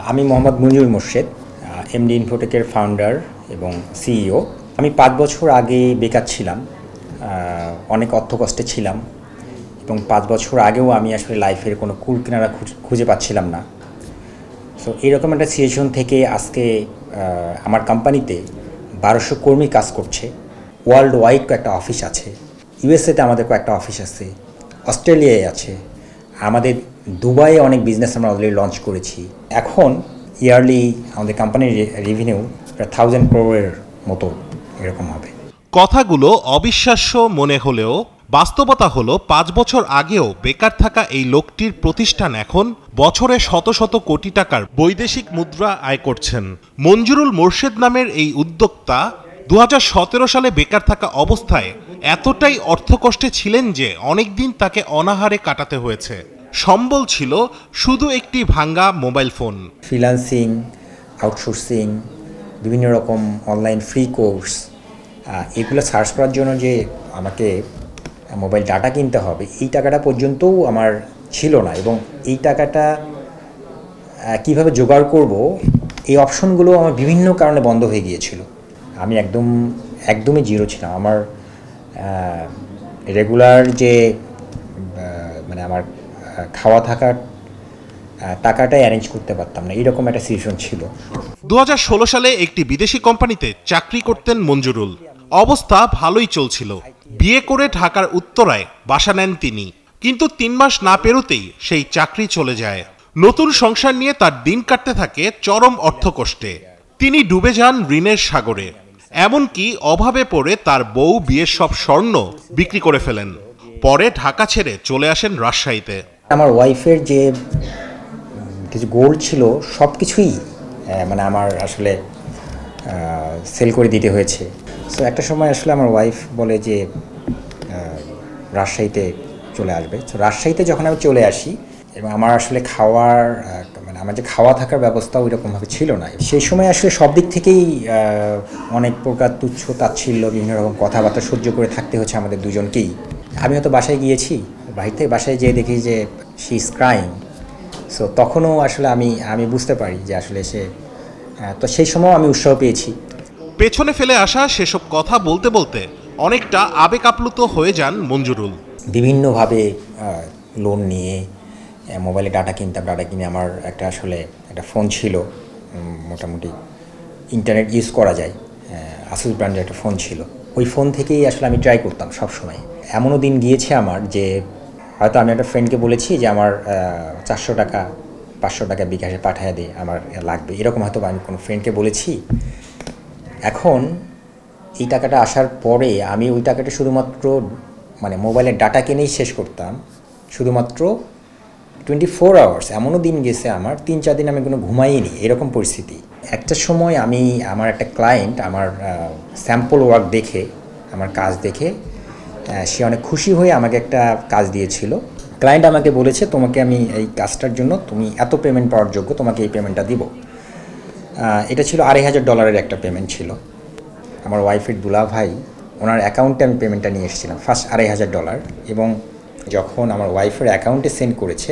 আমি মোহাম্মদ মঞ্জুরুল মোর্শেদ, এমডি ইনফোটেকের ফাউন্ডার এবং সিইও। আমি ৫ বছর আগে বেকার ছিলাম, অনেক অর্থকষ্টে ছিলাম এবং ৫ বছর আগেও আমি আসলে লাইফের কোনো কুল কিনারা খুঁজে পাচ্ছিলাম না। সো এরকম একটা সিচুয়েশন থেকে আজকে আমার কোম্পানিতে ১২০০ কর্মী কাজ করছে। ওয়ার্ল্ড ওয়াইড কয়েকটা অফিস আছে, ইউএসএতে আমাদের কয়েকটা অফিস আছে, অস্ট্রেলিয়ায় আছে, আমাদের দুবাইয়ে অনেক বিজনেস আমরা অলরেডি লঞ্চ করেছি। এখন ইয়ারলি আমাদের কোম্পানির রেভিনিউ প্রায় ১,০০০ ক্রোড়ের মতো এরকম হবে। কথাগুলো অবিশ্বাস্য মনে হলেও বাস্তবতা হলো ৫ বছর আগেও বেকার থাকা এই লোকটির প্রতিষ্ঠান এখন বছরে শত শত কোটি টাকার বৈদেশিক মুদ্রা আয় করছেন। মঞ্জুরুল মোর্শেদ নামের এই উদ্যোক্তা ২০১৭ সালে বেকার থাকা অবস্থায় এতটাই অর্থকষ্টে ছিলেন যে অনেকদিন তাকে অনাহারে কাটাতে হয়েছে। সম্বল ছিল শুধু একটি ভাঙ্গা মোবাইল ফোন। ফ্রিল্যান্সিং, আউটসোর্সিং, বিভিন্ন রকম অনলাইন ফ্রি কোর্স, এগুলো সার্চ করার জন্য যে আমাকে মোবাইল ডাটা কিনতে হবে, এই টাকাটা পর্যন্তও আমার ছিল না। এবং এই টাকাটা কিভাবে জোগাড় করব, এই অপশনগুলো আমার বিভিন্ন কারণে বন্ধ হয়ে গিয়েছিল। আমি একদমই জিরো ছিলাম। আমার রেগুলার যে মানে আমার খাওয়া থাকার টাকাটাই অ্যারেঞ্জ করতে পারতাম না, এরকম একটা সিচুয়েশন ছিল। ২০১৬ সালে একটি বিদেশি কোম্পানিতে চাকরি করতেন মঞ্জুরুল। অবস্থা ভালোই চলছিল। বিয়ে করে ঢাকার উত্তরায় বাসা নেন তিনি, কিন্তু ৩ মাস না পেরোতেই সেই চাকরি চলে যায়। নতুন সংসার নিয়ে তার দিন কাটতে থাকে চরম অর্থকষ্টে। তিনি ডুবে যান ঋণের সাগরে, এমনকি অভাবে পড়ে তার বউ বিয়ের সব স্বর্ণ বিক্রি করে ফেলেন। পরে ঢাকা ছেড়ে চলে আসেন রাজশাহীতে। আমার ওয়াইফের যে কিছু গোল ছিল সব কিছুই মানে আমার আসলে সেল করে দিতে হয়েছে। সো একটা সময় আসলে আমার ওয়াইফ বলে যে রাজশাহীতে চলে আসবে। সো রাজশাহীতে যখন আমি চলে আসি, এবং আমার আসলে মানে আমার যে খাওয়া থাকার ব্যবস্থা ওই রকমভাবে ছিল না। সেই সময় আসলে সব দিক থেকেই অনেক প্রকার তুচ্ছ তাচ্ছিল্য, বিভিন্ন রকম কথাবার্তা সহ্য করে থাকতে হচ্ছে আমাদের দুজনকেই। আমি হয়তো বাসায় গিয়েছি, বাহির থেকে বাসায় যেয়ে দেখি যে শি ইজ ক্রাইং। সো তখনও আসলে আমি বুঝতে পারি যে আসলে তো সেই সময় আমি উৎসাহ পেয়েছি। পেছনে ফেলে আসা সেসব কথা বলতে বলতে অনেকটা আবেগ আপ্লুত হয়ে যান মঞ্জুরুল। বিভিন্নভাবে লোন নিয়ে মোবাইলে ডাটা কিনে আমার একটা ফোন ছিল, মোটামুটি ইন্টারনেট ইউজ করা যায়, আসুস ব্র্যান্ডের একটা ফোন ছিল। ওই ফোন থেকেই আসলে আমি ট্রাই করতাম সবসময়। এমনও দিন গিয়েছে আমার যে হয়তো আমি একটা ফ্রেন্ডকে বলেছি যে আমার ৪০০ টাকা ৫০০ টাকা বিকাশে পাঠিয়ে দে, আমার লাগবে, এরকম হয়তো আমি কোনো ফ্রেন্ডকে বলেছি। এখন এই টাকাটা আসার পরে আমি ওই টাকাটা শুধুমাত্র মানে মোবাইলের ডাটা কিনেই শেষ করতাম, শুধুমাত্র 24 আওয়ার্স। এমনও দিন গেছে আমার ৩-৪ দিন আমি কোনো ঘুমাইনি, এরকম পরিস্থিতি। একটা সময় আমার একটা ক্লায়েন্ট আমার স্যাম্পল ওয়ার্ক দেখে, আমার কাজ দেখে সে অনেক খুশি হয়ে আমাকে একটা কাজ দিয়েছিল। ক্লায়েন্ট আমাকে বলেছে, তোমাকে আমি এই কাজটার জন্য তুমি এত পেমেন্ট পাওয়ার যোগ্য, তোমাকে এই পেমেন্টটা দিব। এটা ছিল $২৫০০ একটা পেমেন্ট ছিল। আমার ওয়াইফের দুলা ভাই, ওনার অ্যাকাউন্টে আমি পেমেন্টটা নিয়ে এসেছিলাম, ফার্স্ট $২৫০০। এবং যখন আমার ওয়াইফের অ্যাকাউন্টে সেন্ড করেছে,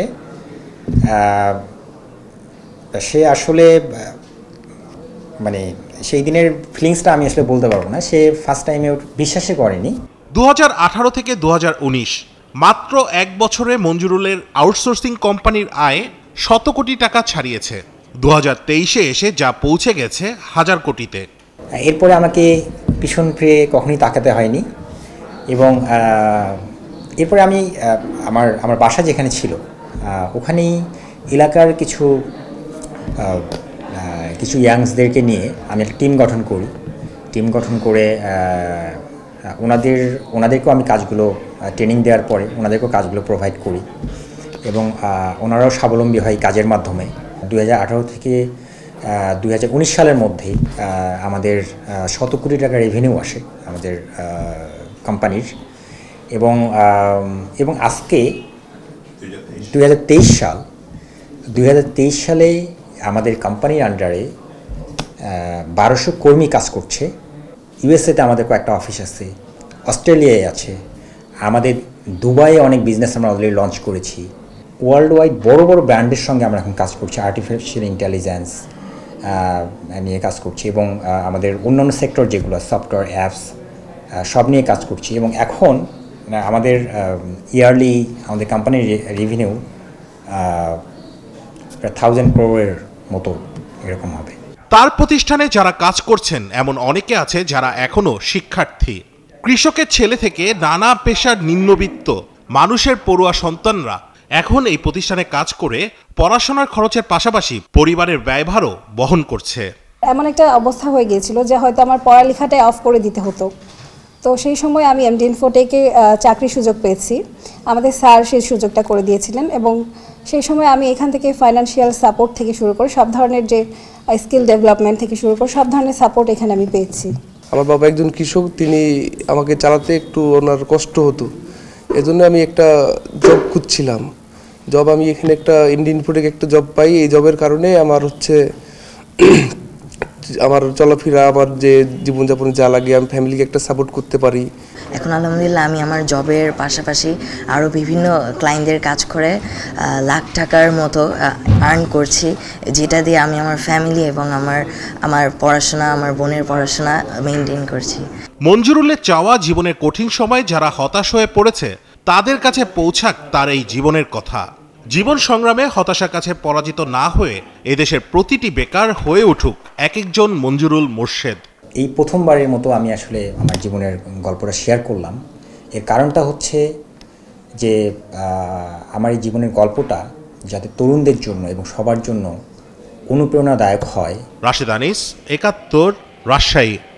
সে আসলে মানে সেই দিনের ফিলিংসটা আমি আসলে বলতে পারবো না। সে ফার্স্ট টাইমে বিশ্বাসই করেনি। ২০১৮ থেকে ২০১৯ মাত্র ১ বছরে মঞ্জুরুলের আউটসোর্সিং কোম্পানির আয় শত কোটি টাকা ছাড়িয়েছে। ২০২৩-এ এসে যা পৌঁছে গেছে হাজার কোটিতে। এরপরে আমাকে পিছন ফিরে কখনোই তাকাতে হয়নি। এবং এরপরে আমি আমার বাসা যেখানে ছিল ওখানেই এলাকার কিছু ইয়াংসদেরকে নিয়ে আমি একটা টিম গঠন করে ওনাদেরকেও আমি কাজগুলো ট্রেনিং দেওয়ার পরে ওনাদেরকেও কাজগুলো প্রোভাইড করি এবং ওনারাও স্বাবলম্বী হয় কাজের মাধ্যমে। ২০১৮ থেকে ২০১৯ সালের মধ্যেই আমাদের শত কোটি টাকা রেভিনিউ আসে আমাদের কোম্পানির। এবং আজকে ২০২৩ সালে আমাদের কোম্পানির আন্ডারে ১২০০ কর্মী কাজ করছে। ইউএসএতে আমাদের কয়েকটা অফিস আছে, অস্ট্রেলিয়ায় আছে, আমাদের দুবাইয়ে অনেক বিজনেস আমরা অলরেডি লঞ্চ করেছি, ওয়ার্ল্ড ওয়াইড বড় বড় ব্র্যান্ডের সঙ্গে আমরা এখন কাজ করছি, আর্টিফিশিয়াল ইন্টেলিজেন্স নিয়ে কাজ করছি, এবং আমাদের অন্যান্য সেক্টর যেগুলো সফটওয়্যার অ্যাপস সব নিয়ে কাজ করছি। এবং এখন আমাদের ইয়ারলি আমাদের কোম্পানির রেভিনিউ প্রায় 1000 crore মতো এরকম হবে। তার প্রতিষ্ঠানে যারা কাজ করছেন এমন অনেকে আছে যারা এখনো শিক্ষার্থী। কৃষকের ছেলে থেকে নানা পেশার নিম্নবিত্ত মানুষের পড়ুয়া সন্তানরা এখন এই প্রতিষ্ঠানে কাজ করে পড়াশোনার খরচের পাশাপাশি পরিবারের ব্যয়ভারও বহন করছে। এমন একটা অবস্থা হয়ে গিয়েছিল যে হয়তো আমার পড়ালেখাটাই অফ করে দিতে হতো। তো সেই সময় আমি এমডি ইনফোটেকে চাকরির সুযোগ পেয়েছি। আমাদের স্যার সেই সুযোগটা করে দিয়েছিলেন, এবং সেই সময় আমি এখান থেকে ফাইন্যান্সিয়াল সাপোর্ট থেকে শুরু করে সব ধরনের যে স্কিল ডেভেলপমেন্ট থেকে শুরু করে সব ধরনের সাপোর্ট এখানে আমি পেয়েছি। আমার বাবা একজন কৃষক, তিনি আমাকে চালাতে একটু ওনার কষ্ট হতো, এজন্য আমি একটা জব খুঁজছিলাম। জব আমি এখানে একটা এমডি ইনফোটেক একটা জব পাই। এই জবের কারণে আমার আমার চলাফেরা, আমার যে জীবনযাপনে যা লাগে, আমি ফ্যামিলিকে একটা সাপোর্ট করতে পারি। এখন আলহামদুলিল্লাহ আমি আমার জবের পাশাপাশি আরও বিভিন্ন ক্লায়েন্টদের কাজ করে লাখ টাকার মতো আর্ন করছি, যেটা দিয়ে আমি আমার ফ্যামিলি এবং আমার পড়াশোনা, আমার বোনের পড়াশোনা মেনটেন করছি। মঞ্জুরুলের চাওয়া জীবনের কঠিন সময় যারা হতাশ হয়ে পড়েছে তাদের কাছে পৌঁছাক তার এই জীবনের কথা। জীবন সংগ্রামে হতাশার কাছে পরাজিত না হয়ে এদেশের প্রতিটি বেকার হয়ে উঠুক এক একজন মঞ্জুরুল মোর্শেদ। এই প্রথমবারের মতো আমি আসলে আমার জীবনের গল্পটা শেয়ার করলাম। এর কারণটা হচ্ছে যে আমার এই জীবনের গল্পটা যাতে তরুণদের জন্য এবং সবার জন্য অনুপ্রেরণাদায়ক হয়। রাশেদ আনিস, একাত্তর, রাজশাহী।